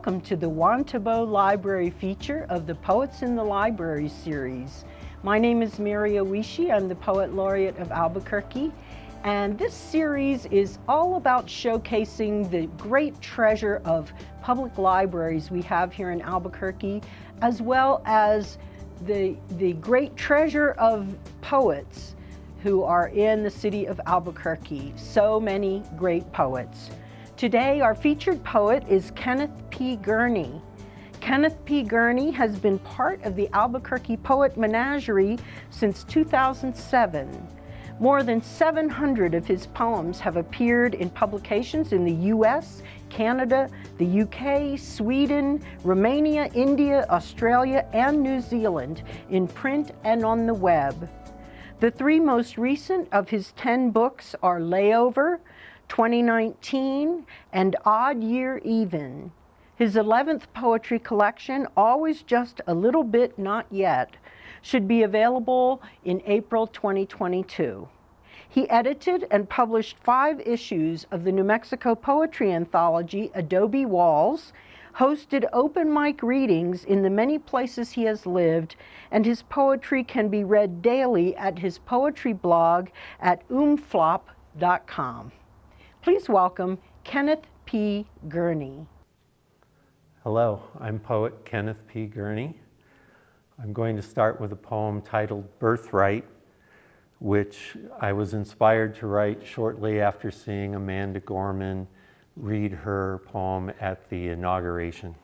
welcome to the Juan Tabo Library feature of the Poets in the Library series. My name is Mary Oishi. I'm the Poet Laureate of Albuquerque, and this series is all about showcasing the great treasure of public libraries we have here in Albuquerque, as well as the great treasure of poets who are in the city of Albuquerque. So many great poets. Today, our featured poet is Kenneth P. Gurney. Kenneth P. Gurney has been part of the Albuquerque Poet Menagerie since 2007. More than 700 of his poems have appeared in publications in the US, Canada, the UK, Sweden, Romania, India, Australia, and New Zealand, in print and on the web. The three most recent of his 10 books are Layover, 2019, and Odd Year Even. His 11th poetry collection, Always Just a Little Bit Not Yet, should be available in April 2022. He edited and published 5 issues of the New Mexico poetry anthology, Adobe Walls, hosted open mic readings in the many places he has lived, and his poetry can be read daily at his poetry blog at umflop.com. Please welcome Kenneth P. Gurney. Hello, I'm poet Kenneth P. Gurney. I'm going to start with a poem titled Birthright, which I was inspired to write shortly after seeing Amanda Gorman read her poem at the inauguration.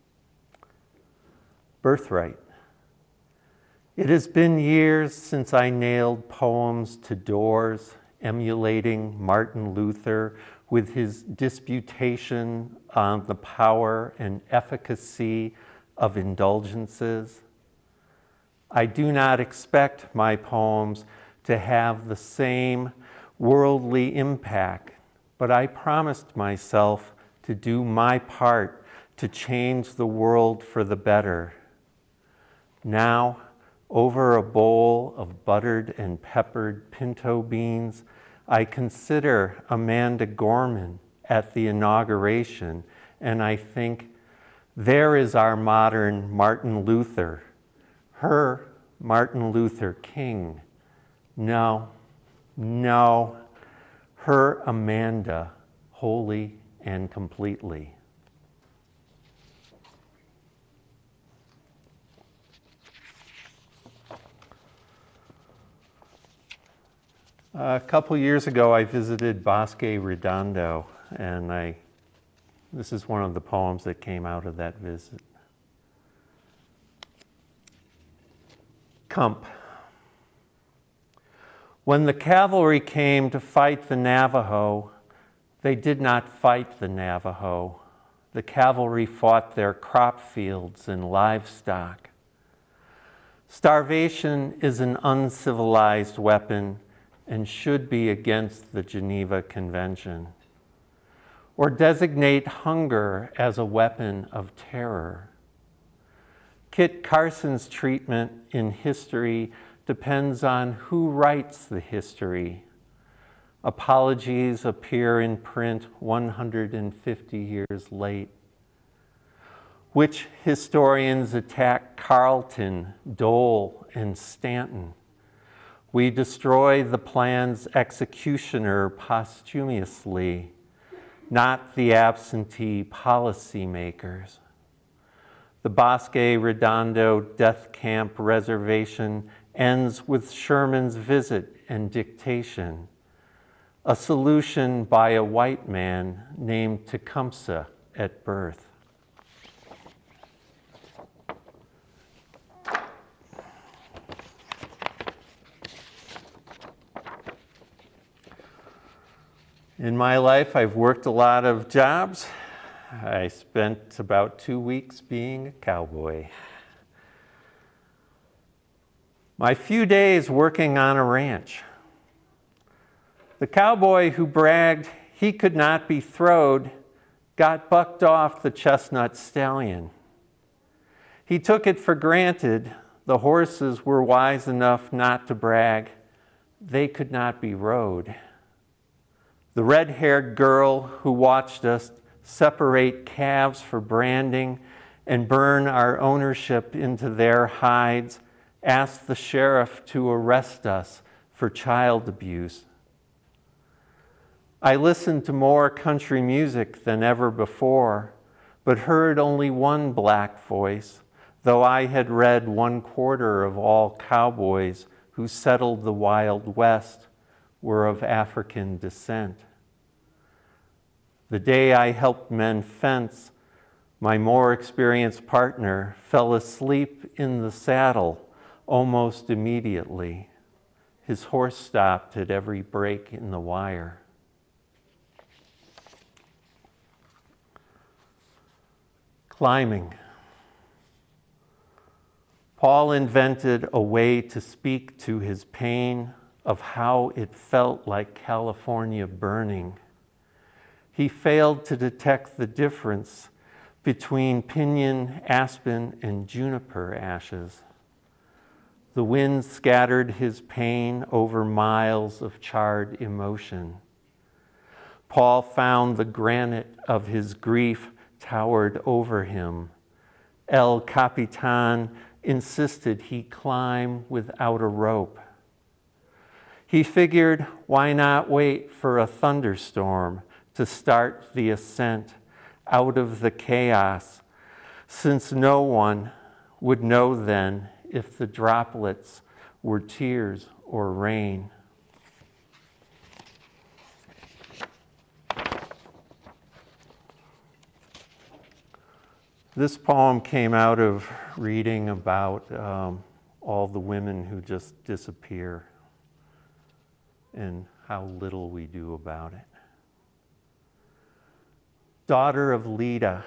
Birthright. It has been years since I nailed poems to doors, emulating Martin Luther with his disputation on the power and efficacy of indulgences. I do not expect my poems to have the same worldly impact, but I promised myself to do my part to change the world for the better. Now, over a bowl of buttered and peppered pinto beans, I consider Amanda Gorman at the inauguration, and I think, there is our modern Martin Luther, her Martin Luther King. No, her Amanda, wholly and completely. A couple years ago, I visited Bosque Redondo, and this is one of the poems that came out of that visit. Comp. When the cavalry came to fight the Navajo, they did not fight the Navajo. The cavalry fought their crop fields and livestock. Starvation is an uncivilized weapon and should be against the Geneva Convention, or designate hunger as a weapon of terror. Kit Carson's treatment in history depends on who writes the history. Apologies appear in print 150 years late. Which historians attack Carleton, Dole, and Stanton? We destroy the plan's executioner posthumously, not the absentee policymakers. The Bosque Redondo death camp reservation ends with Sherman's visit and dictation, a solution by a white man named Tecumseh at birth. In my life, I've worked a lot of jobs. I spent about 2 weeks being a cowboy. My few days working on a ranch. The cowboy who bragged he could not be throwed got bucked off the chestnut stallion. He took it for granted the horses were wise enough not to brag. They could not be rode. The red-haired girl who watched us separate calves for branding, and burn our ownership into their hides, ask the sheriff to arrest us for child abuse. I listened to more country music than ever before, but heard only one black voice, though I had read 1/4 of all cowboys who settled the Wild West were of African descent. The day I helped men fence, my more experienced partner fell asleep in the saddle almost immediately. His horse stopped at every break in the wire. Climbing. Paul invented a way to speak to his pain of how it felt like California burning. He failed to detect the difference between pinyon, aspen, and juniper ashes. The wind scattered his pain over miles of charred emotion. Paul found the granite of his grief towered over him. El Capitan insisted he climb without a rope. He figured, why not wait for a thunderstorm to start the ascent out of the chaos, since no one would know then if the droplets were tears or rain. This poem came out of reading about all the women who just disappear and how little we do about it. Daughter of Leda.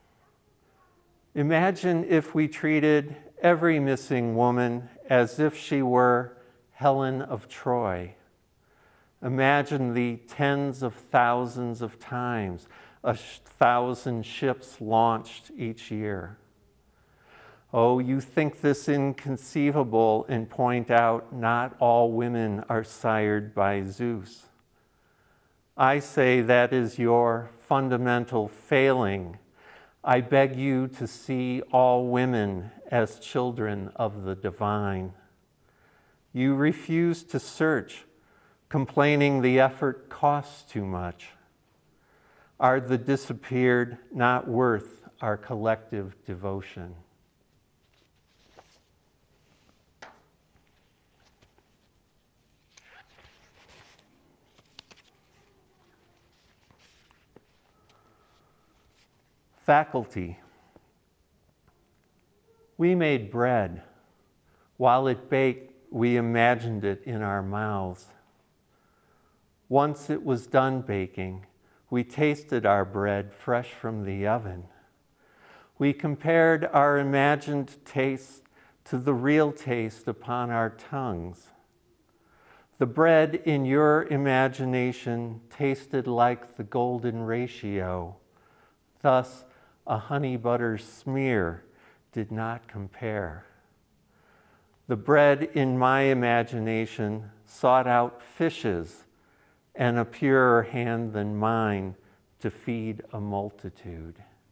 Imagine if we treated every missing woman as if she were Helen of Troy. Imagine the tens of thousands of times 1,000 ships launched each year. Oh, you think this inconceivable and point out not all women are sired by Zeus. I say that is your fundamental failing. I beg you to see all women as children of the divine. You refuse to search, complaining the effort costs too much. Are the disappeared not worth our collective devotion? Faculty. We made bread. While it baked, we imagined it in our mouths. Once it was done baking, we tasted our bread fresh from the oven. We compared our imagined taste to the real taste upon our tongues. The bread in your imagination tasted like the golden ratio. Thus, a honey butter smear did not compare. The bread in my imagination sought out fishes and a purer hand than mine to feed a multitude.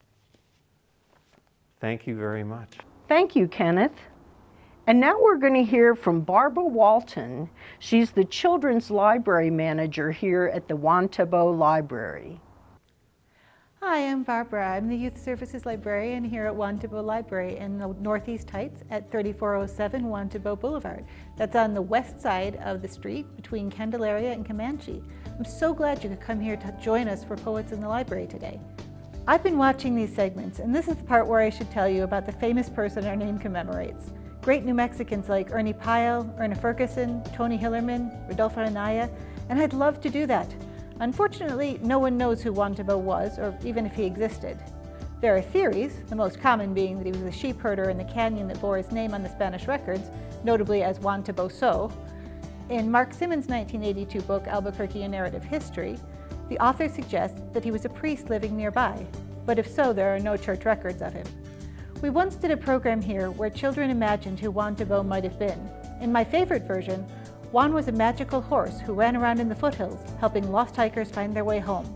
Thank you very much. Thank you, Kenneth. And now we're going to hear from Barbara Walton. She's the Children's Library Manager here at the Juan Tabo Library. Hi, I'm Barbara. I'm the Youth Services Librarian here at Juan Tabo Library in the Northeast Heights at 3407 Juan Tabo Boulevard. That's on the west side of the street between Candelaria and Comanche. I'm so glad you could come here to join us for Poets in the Library today. I've been watching these segments, and this is the part where I should tell you about the famous person our name commemorates. Great New Mexicans like Ernie Pyle, Erna Ferguson, Tony Hillerman, Rodolfo Anaya, and I'd love to do that. Unfortunately, no one knows who Juan Tabo was, or even if he existed. There are theories, the most common being that he was a sheep herder in the canyon that bore his name on the Spanish records, notably as Juan Tabo So. In Mark Simmons' 1982 book, Albuquerque, A Narrative History, the author suggests that he was a priest living nearby, but if so, there are no church records of him. We once did a program here where children imagined who Juan Tabo might have been. In my favorite version, Juan was a magical horse who ran around in the foothills, helping lost hikers find their way home.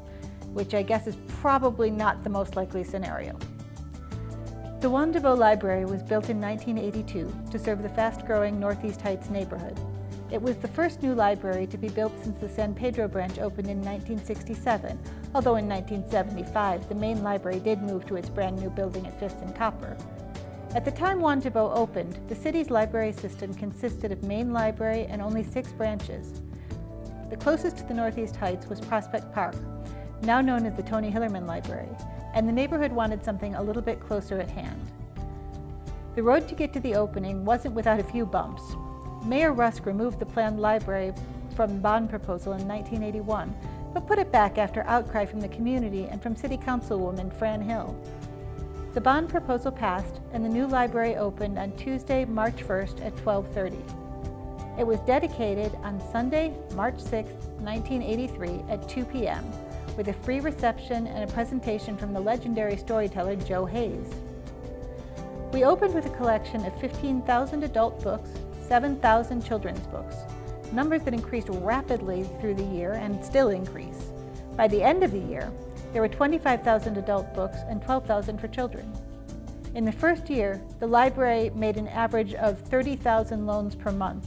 which I guess is probably not the most likely scenario. The Juan Tabo Library was built in 1982 to serve the fast-growing Northeast Heights neighborhood. It was the first new library to be built since the San Pedro branch opened in 1967, although in 1975 the main library did move to its brand new building at 5th and Copper. At the time Juan Tabo opened, the city's library system consisted of main library and only 6 branches. The closest to the Northeast Heights was Prospect Park, now known as the Tony Hillerman Library, and the neighborhood wanted something a little bit closer at hand. The road to get to the opening wasn't without a few bumps. Mayor Rusk removed the planned library from the bond proposal in 1981, but put it back after outcry from the community and from City Councilwoman Fran Hill. The bond proposal passed, and the new library opened on Tuesday, March 1st at 12:30. It was dedicated on Sunday, March 6, 1983 at 2 p.m., with a free reception and a presentation from the legendary storyteller Joe Hayes. We opened with a collection of 15,000 adult books, 7,000 children's books, numbers that increased rapidly through the year and still increase. By the end of the year, there were 25,000 adult books and 12,000 for children. In the first year, the library made an average of 30,000 loans per month.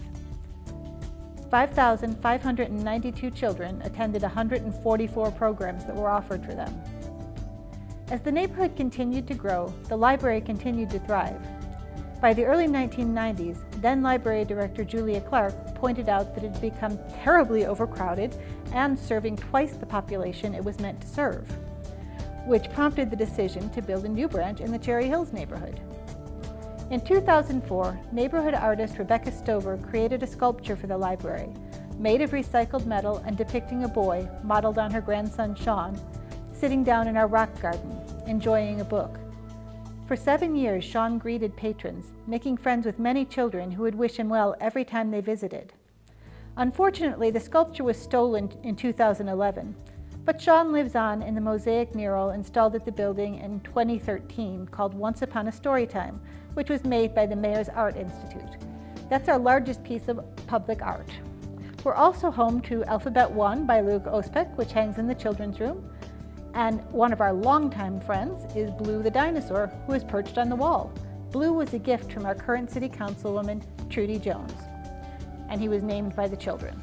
5,592 children attended 144 programs that were offered for them. As the neighborhood continued to grow, the library continued to thrive. By the early 1990s, then Library Director Julia Clark pointed out that it had become terribly overcrowded and serving twice the population it was meant to serve, which prompted the decision to build a new branch in the Cherry Hills neighborhood. In 2004, neighborhood artist Rebecca Stover created a sculpture for the library, made of recycled metal and depicting a boy, modeled on her grandson Sean, sitting down in our rock garden, enjoying a book. For 7 years, Sean greeted patrons, making friends with many children who would wish him well every time they visited. Unfortunately, the sculpture was stolen in 2011, but Sean lives on in the mosaic mural installed at the building in 2013 called Once Upon a Storytime, which was made by the Mayor's Art Institute. That's our largest piece of public art. We're also home to Alphabet One by Luke Ospek, which hangs in the children's room. And one of our longtime friends is Blue the dinosaur, who is perched on the wall. Blue was a gift from our current City Councilwoman, Trudy Jones, and he was named by the children.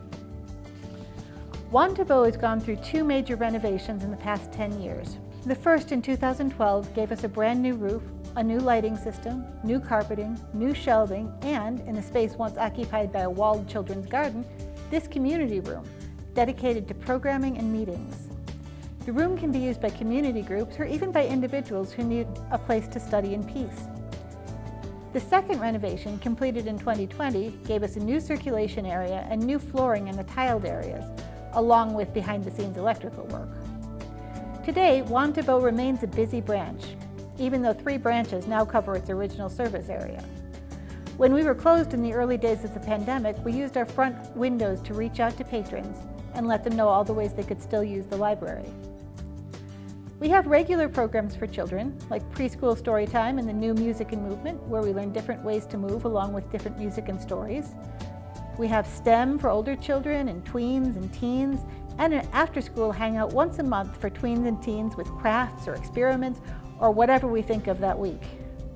Juan Tabo has gone through 2 major renovations in the past 10 years. The first in 2012 gave us a brand new roof, a new lighting system, new carpeting, new shelving, and, in the space once occupied by a walled children's garden, this community room, dedicated to programming and meetings. The room can be used by community groups or even by individuals who need a place to study in peace. The second renovation, completed in 2020, gave us a new circulation area and new flooring in the tiled areas, along with behind-the-scenes electrical work. Today, Juan Tabo remains a busy branch, even though 3 branches now cover its original service area. When we were closed in the early days of the pandemic, we used our front windows to reach out to patrons and let them know all the ways they could still use the library. We have regular programs for children, like preschool story time and the new music and movement, where we learn different ways to move along with different music and stories. We have STEM for older children and tweens and teens, and an after-school hangout once a month for tweens and teens with crafts or experiments or whatever we think of that week.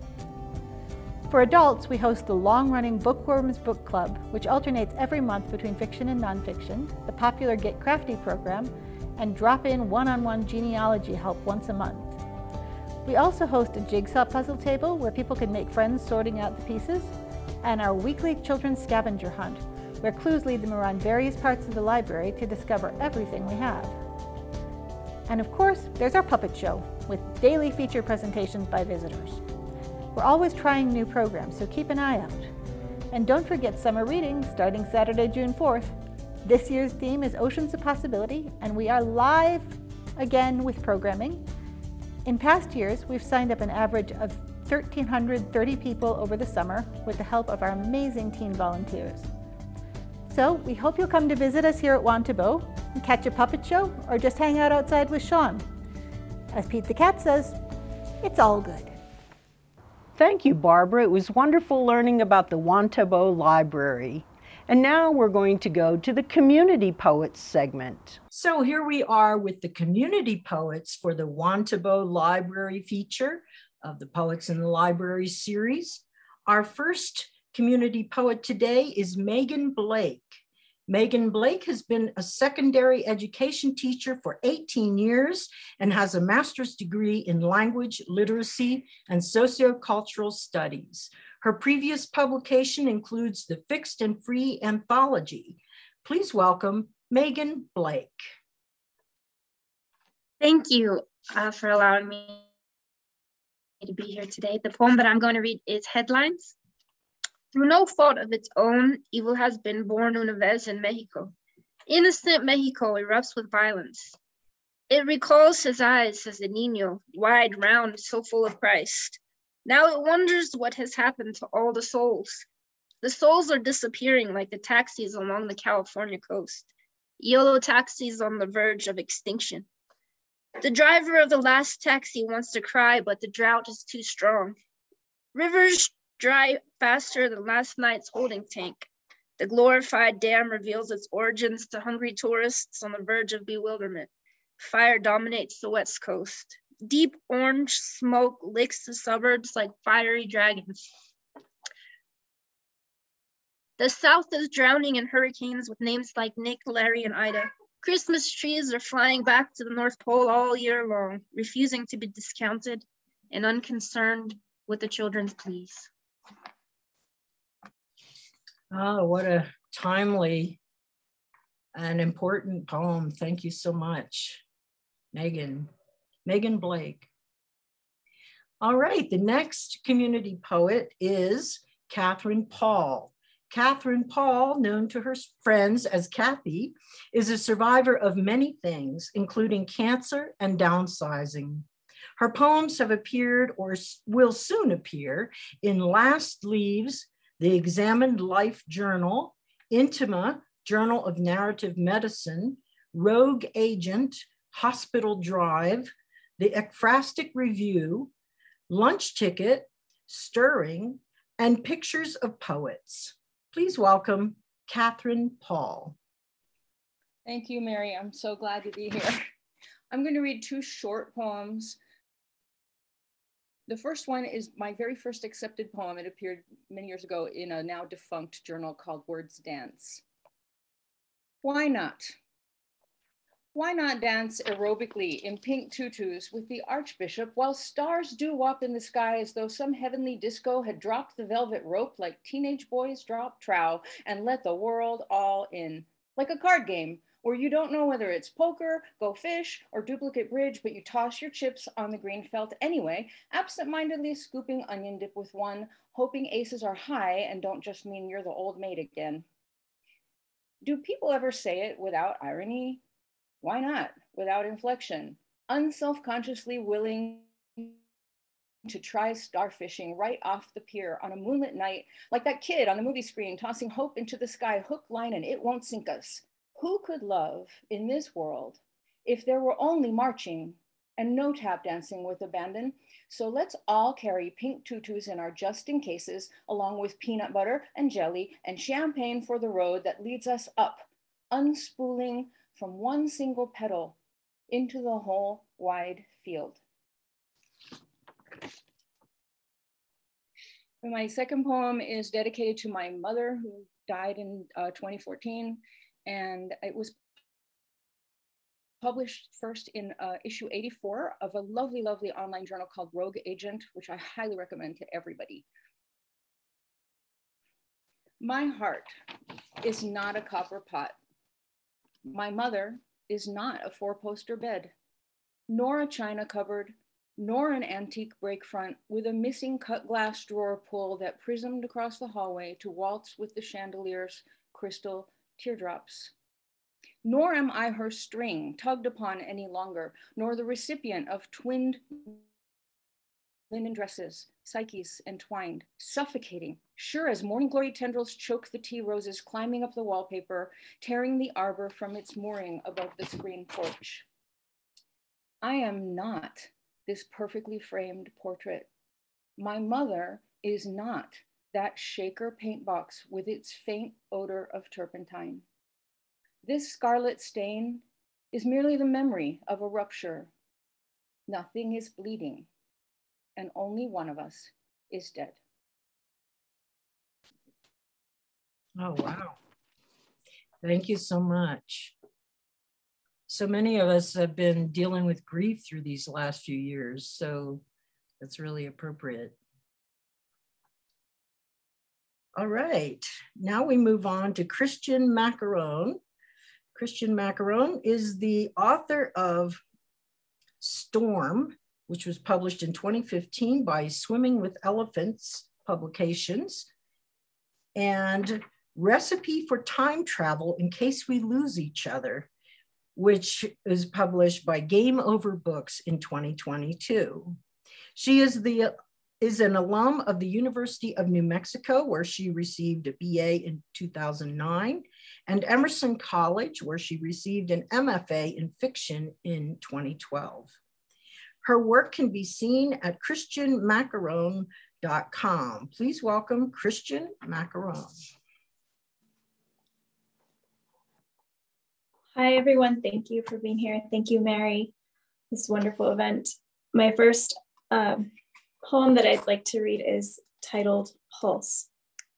For adults, we host the long-running Bookworms Book Club, which alternates every month between fiction and nonfiction, the popular Get Crafty program, and drop-in one-on-one genealogy help once a month. We also host a jigsaw puzzle table where people can make friends sorting out the pieces, and our weekly children's scavenger hunt, where clues lead them around various parts of the library to discover everything we have. And of course, there's our puppet show, with daily feature presentations by visitors. We're always trying new programs, so keep an eye out. And don't forget summer reading starting Saturday, June 4th. This year's theme is Oceans of Possibility, and we are live again with programming. In past years, we've signed up an average of 1,330 people over the summer with the help of our amazing teen volunteers. So we hope you'll come to visit us here at Juan Tabo and catch a puppet show or just hang out outside with Sean. As Pete the cat says, it's all good. Thank you, Barbara. It was wonderful learning about the Juan Tabo Library. And now we're going to go to the Community Poets segment. So here we are with the Community Poets for the Juan Tabo Library feature of the Poets in the Library series. Our first community poet today is Megan Blake. Megan Blake has been a secondary education teacher for 18 years and has a master's degree in language, literacy, and sociocultural studies. Her previous publication includes the Fixed and Free Anthology. Please welcome Megan Blake. Thank you for allowing me to be here today. The poem that I'm going to read is Headlines. Through no fault of its own, evil has been born una vez in Mexico. Innocent Mexico erupts with violence. It recalls his eyes as a niño, wide, round, so full of Christ. Now it wonders what has happened to all the souls. The souls are disappearing like the taxis along the California coast. Yellow taxis on the verge of extinction. The driver of the last taxi wants to cry, but the drought is too strong. Rivers dry faster than last night's holding tank. The glorified dam reveals its origins to hungry tourists on the verge of bewilderment. Fire dominates the West Coast. Deep orange smoke licks the suburbs like fiery dragons. The South is drowning in hurricanes with names like Nick, Larry, and Ida. Christmas trees are flying back to the North Pole all year long, refusing to be discounted and unconcerned with the children's pleas. Oh, what a timely and important poem. Thank you so much, Megan Blake. All right, the next community poet is Catherine Paul. Catherine Paul, known to her friends as Kathy, is a survivor of many things, including cancer and downsizing. Her poems have appeared or will soon appear in Last Leaves, the Examined Life Journal, Intima, Journal of Narrative Medicine, Rogue Agent, Hospital Drive, the Ekphrastic Review, Lunch Ticket, Stirring, and Pictures of Poets. Please welcome Catherine Paul. Thank you, Mary. I'm so glad to be here. I'm going to read two short poems. The first one is my very first accepted poem. It appeared many years ago in a now defunct journal called Words Dance. Why not? Why not dance aerobically in pink tutus with the Archbishop while stars doo-wop in the sky as though some heavenly disco had dropped the velvet rope like teenage boys drop trow and let the world all in, like a card game where you don't know whether it's poker, go fish, or duplicate bridge, but you toss your chips on the green felt anyway, absent-mindedly scooping onion dip with one, hoping aces are high and don't just mean you're the old maid again. Do people ever say it without irony? Why not? Without inflection, unself-consciously willing to try starfishing right off the pier on a moonlit night, like that kid on the movie screen tossing hope into the sky, hook, line, and it won't sink us. Who could love in this world if there were only marching and no tap dancing with abandon? So let's all carry pink tutus in our just in cases, along with peanut butter and jelly and champagne for the road that leads us up, unspooling from one single petal into the whole wide field. And my second poem is dedicated to my mother who died in 2014. And it was published first in issue 84 of a lovely, lovely online journal called Rogue Agent, which I highly recommend to everybody. My heart is not a copper pot. My mother is not a four-poster bed, nor a china cupboard, nor an antique break front with a missing cut glass drawer pull that prismed across the hallway to waltz with the chandelier's crystal teardrops. Nor am I her string tugged upon any longer, nor the recipient of twinned linen dresses, psyches entwined, suffocating, sure as morning glory tendrils choke the tea roses climbing up the wallpaper, tearing the arbor from its mooring above the screen porch. I am not this perfectly framed portrait. My mother is not that shaker paint box with its faint odor of turpentine. This scarlet stain is merely the memory of a rupture. Nothing is bleeding, and only one of us is dead. Oh, wow. Thank you so much. So many of us have been dealing with grief through these last few years, so that's really appropriate. All right, now we move on to Christian Macaron. Christian Macaron is the author of Storm, which was published in 2015 by Swimming with Elephants Publications, and Recipe for Time Travel in Case We Lose Each Other, which is published by Game Over Books in 2022. She is an alum of the University of New Mexico, where she received a BA in 2009, and Emerson College, where she received an MFA in fiction in 2012. Her work can be seen at christianmacaron.com. Please welcome Christian Macaron. Hi, everyone. Thank you for being here. Thank you, Mary, this wonderful event. My first poem that I'd like to read is titled Pulse.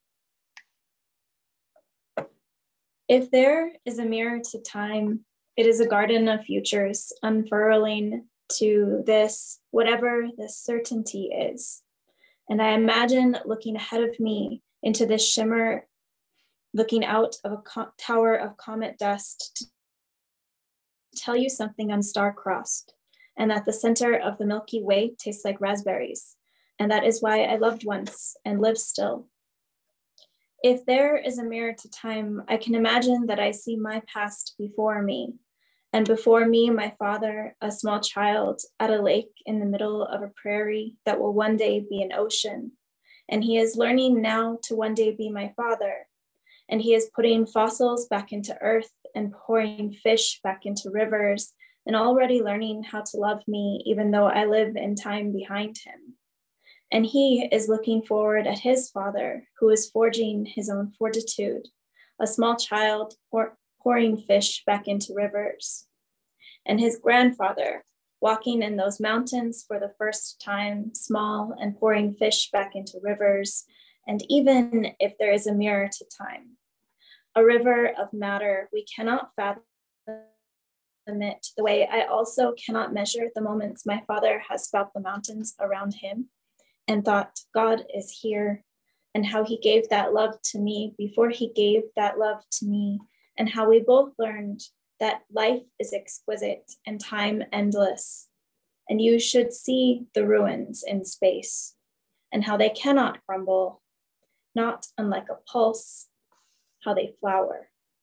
If there is a mirror to time, it is a garden of futures unfurling to this, whatever this certainty is. And I imagine looking ahead of me into this shimmer, looking out of a tower of comet dust to tell you something unstar-crossed, and that the center of the Milky Way tastes like raspberries. And that is why I loved once and live still. If there is a mirror to time, I can imagine that I see my past before me. And before me, my father, a small child at a lake in the middle of a prairie that will one day be an ocean. And he is learning now to one day be my father. And he is putting fossils back into earth and pouring fish back into rivers and already learning how to love me, even though I live in time behind him. And he is looking forward at his father, who is forging his own fortitude, a small child pouring fish back into rivers. And his grandfather, walking in those mountains for the first time, small and pouring fish back into rivers. And even if there is a mirror to time, a river of matter, we cannot fathom it the way I also cannot measure the moments my father has felt the mountains around him and thought, God is here, and how he gave that love to me before he gave that love to me, and how we both learned that life is exquisite and time endless, and you should see the ruins in space, and how they cannot crumble, not unlike a pulse, how they flower.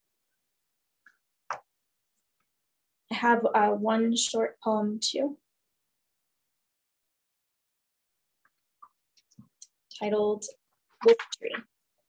I have one short poem too, titled Wolf Tree.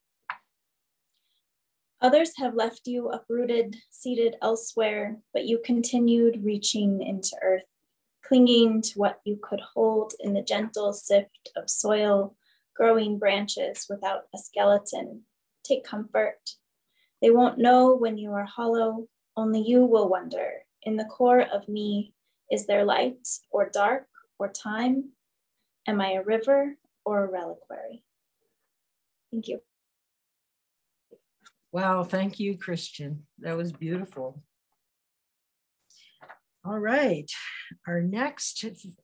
Others have left you uprooted, seated elsewhere, but you continued reaching into earth, clinging to what you could hold in the gentle sift of soil, growing branches without a skeleton. Take comfort. They won't know when you are hollow, only you will wonder. In the core of me, is there light or dark or time? Am I a river or a reliquary? Thank you. Wow, thank you, Christian. That was beautiful. All right, our next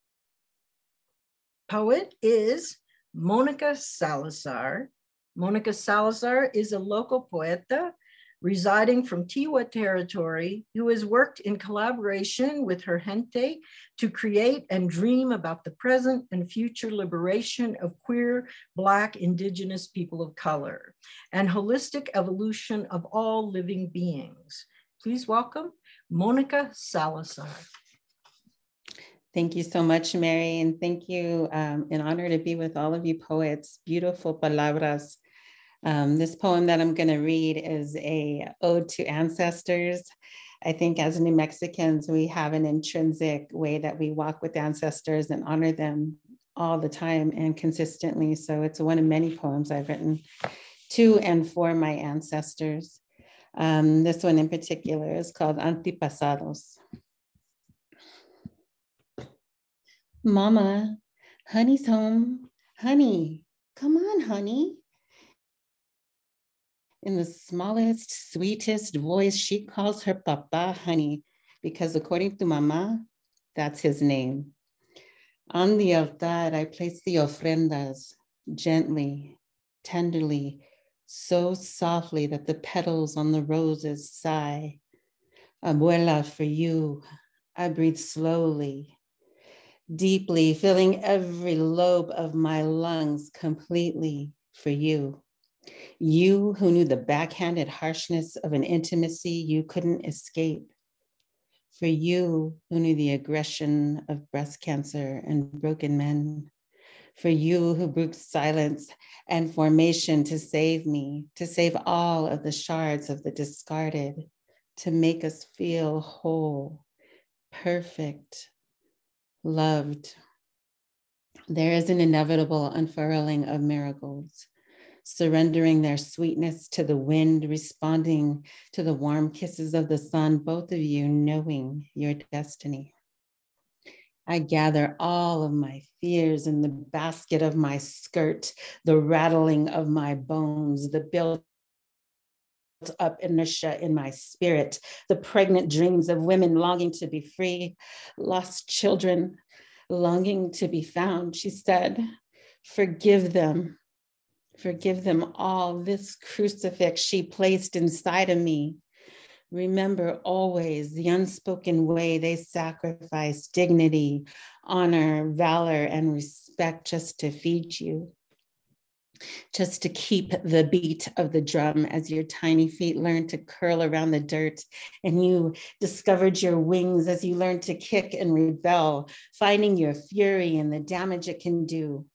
poet is Monica Salazar. Monica Salazar is a local poeta residing from Tiwa territory who has worked in collaboration with her gente to create and dream about the present and future liberation of queer, Black, Indigenous people of color and holistic evolution of all living beings. Please welcome Monica Salazar. Thank you so much, Mary, and thank you. An honor to be with all of you poets. Beautiful palabras. This poem that I'm going to read is a ode to ancestors. I think as New Mexicans, we have an intrinsic way that we walk with ancestors and honor them all the time and consistently. So it's one of many poems I've written to and for my ancestors. This one in particular is called Antepasados. Mama, honey's home. Honey, come on, honey. In the smallest, sweetest voice, she calls her papa honey, because according to Mama, that's his name. On the altar, I place the ofrendas gently, tenderly, so softly that the petals on the roses sigh. Abuela, for you, I breathe slowly, deeply, filling every lobe of my lungs completely for you. You who knew the backhanded harshness of an intimacy you couldn't escape. For you who knew the aggression of breast cancer and broken men. For you who broke silence and formation to save me, to save all of the shards of the discarded, to make us feel whole, perfect, loved. There is an inevitable unfurling of marigolds, surrendering their sweetness to the wind, responding to the warm kisses of the sun, both of you knowing your destiny. I gather all of my fears in the basket of my skirt, the rattling of my bones, the built up inertia in my spirit, the pregnant dreams of women longing to be free, lost children longing to be found. She said, forgive them all. This crucifix she placed inside of me. Remember always the unspoken way they sacrifice dignity, honor, valor, and respect just to feed you, just to keep the beat of the drum as your tiny feet learned to curl around the dirt and you discovered your wings as you learned to kick and rebel, finding your fury and the damage it can do.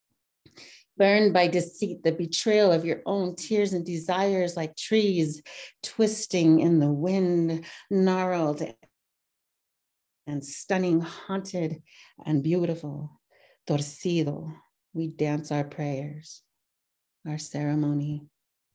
Burned by deceit, the betrayal of your own tears and desires like trees twisting in the wind, gnarled and stunning, haunted and beautiful. Torcido, we dance our prayers, our ceremony.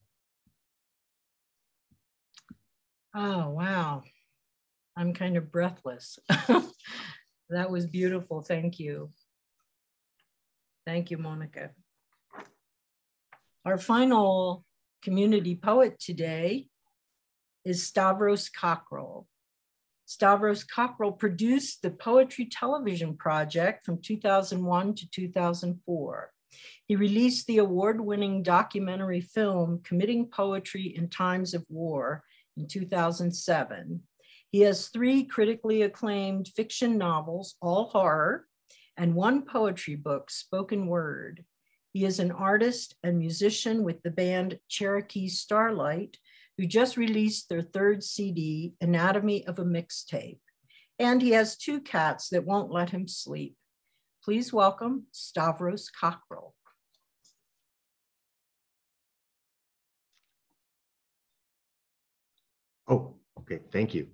Oh, wow. I'm kind of breathless. That was beautiful. Thank you. Thank you, Monica. Our final community poet today is Stavros Cockrell. Stavros Cockrell produced the Poetry Television Project from 2001 to 2004. He released the award-winning documentary film Committing Poetry in Times of War in 2007. He has 3 critically acclaimed fiction novels, all horror, and 1 poetry book, spoken word. He is an artist and musician with the band Cherokee Starlight, who just released their 3rd CD, Anatomy of a Mixtape. And he has 2 cats that won't let him sleep. Please welcome Stavros Cockrell. Oh, okay, thank you.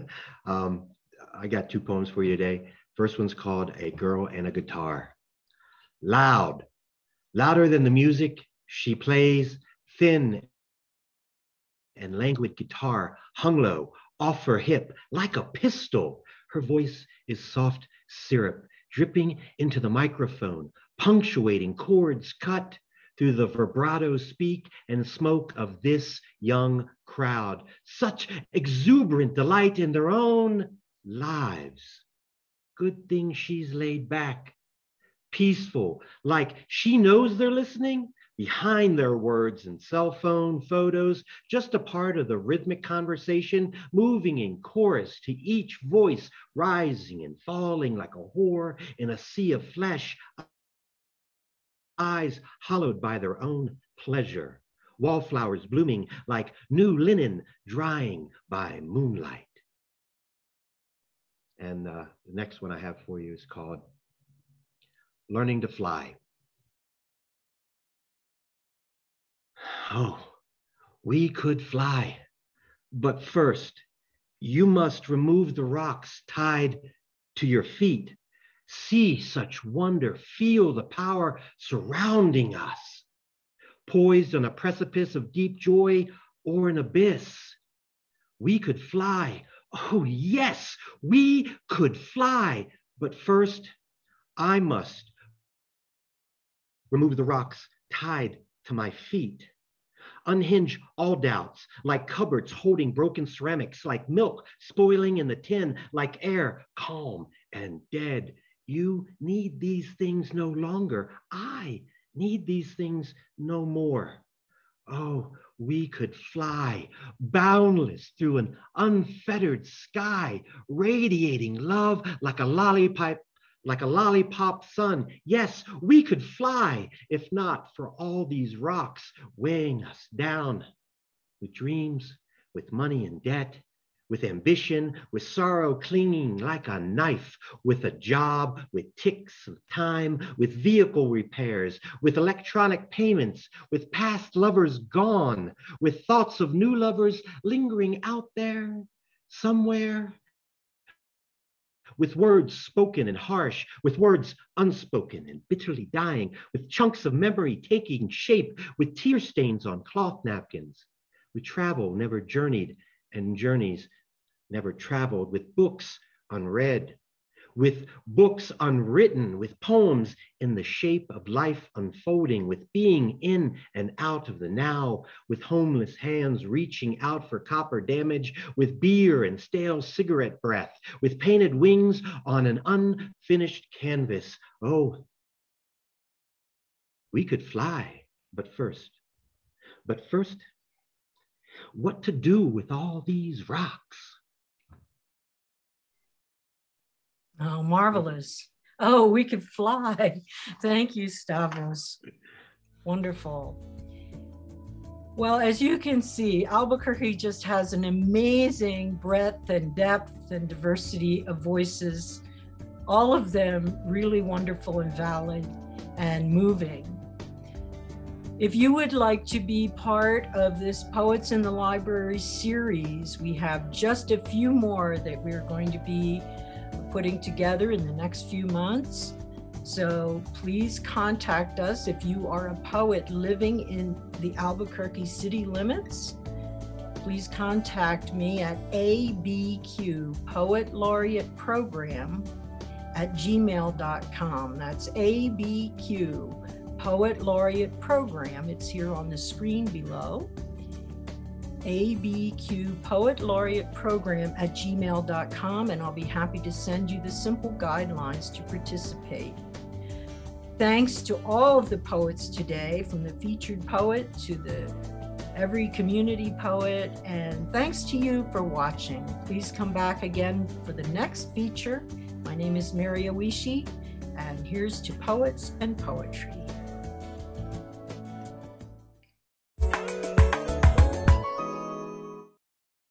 I got 2 poems for you today. First one's called A Girl and a Guitar. Loud, louder than the music, she plays thin and languid guitar, hung low, off her hip, like a pistol. Her voice is soft syrup, dripping into the microphone, punctuating chords cut through the vibrato speak and smoke of this young crowd. Such exuberant delight in their own lives. Good thing she's laid back, peaceful, like she knows they're listening behind their words and cell phone photos, just a part of the rhythmic conversation, moving in chorus to each voice, rising and falling like a whore in a sea of flesh, eyes hollowed by their own pleasure, wallflowers blooming like new linen drying by moonlight. And the next one I have for you is called Learning to Fly. Oh, we could fly, but first you must remove the rocks tied to your feet. See such wonder, feel the power surrounding us. Poised on a precipice of deep joy or an abyss, we could fly. Oh yes, we could fly. But first, I must remove the rocks tied to my feet. Unhinge all doubts, like cupboards holding broken ceramics, like milk spoiling in the tin, like air calm and dead. You need these things no longer. I need these things no more. Oh, we could fly boundless through an unfettered sky, radiating love like a lollipop sun. Yes, we could fly if not for all these rocks weighing us down with dreams, with money and debt, with ambition, with sorrow clinging like a knife, with a job, with ticks of time, with vehicle repairs, with electronic payments, with past lovers gone, with thoughts of new lovers lingering out there somewhere, with words spoken and harsh, with words unspoken and bitterly dying, with chunks of memory taking shape, with tear stains on cloth napkins. We travel, never journeyed, and journeys never traveled, with books unread, with books unwritten, with poems in the shape of life unfolding, with being in and out of the now, with homeless hands reaching out for copper damage, with beer and stale cigarette breath, with painted wings on an unfinished canvas. Oh, we could fly, but first, what to do with all these rocks? Oh, marvelous. Oh, we could fly. Thank you, Stavros. Wonderful. Well, as you can see, Albuquerque just has an amazing breadth and depth and diversity of voices, all of them really wonderful and valid and moving. If you would like to be part of this Poets in the Library series, we have just a few more that we're going to be putting together in the next few months. So please contact us if you are a poet living in the Albuquerque city limits. Please contact me at ABQ Poet Laureate Program @gmail.com. That's ABQ Poet Laureate Program. It's here on the screen below. ABQ Poet Laureate Program @gmail.com, and I'll be happy to send you the simple guidelines to participate. Thanks to all of the poets today, from the featured poet to every community poet, and thanks to you for watching. Please come back again for the next feature. My name is Mary Oishi, and here's to poets and poetry.